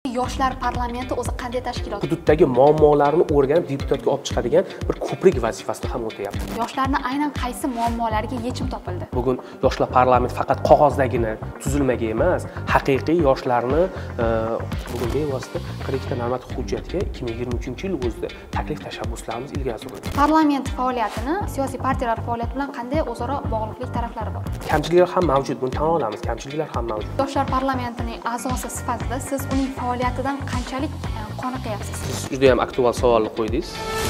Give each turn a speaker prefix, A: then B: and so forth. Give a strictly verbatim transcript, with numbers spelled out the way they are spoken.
A: Yoshlar parlamenti o'zi qanday tashkilot?
B: Hududdagi muammolarni o'rganib deputatga olib chiqadigan bir ko'prik vazifasini ham o'tayapti.
A: Yoshlarning aynan qaysi muammolariga yechim topildi?
B: Bugun yoshlar parlamenti faqat qog'ozdagina tuzilmaga emas, haqiqiy yoshlarni bugun bevosita qirq ikkita normativ hujjatga ikki ming yigirma uchinchi yil o'zida taklif tashabbuslarimiz ilgari surildi.
A: Parlament faoliyatini siyosiy partiyalar faoliyati bilan qanday o'zaro bog'liqlik taraflari bor?
B: Kamchiliklar ham mavjud, buni tan olamiz. Kamchiliklar ham mavjud.
A: Yoshlar parlamentining a'zosi sifatida siz uning faoliyatidan qanchalik qoniqyapsiz?
B: Siz juda ham aktual savolni qo'ydingiz.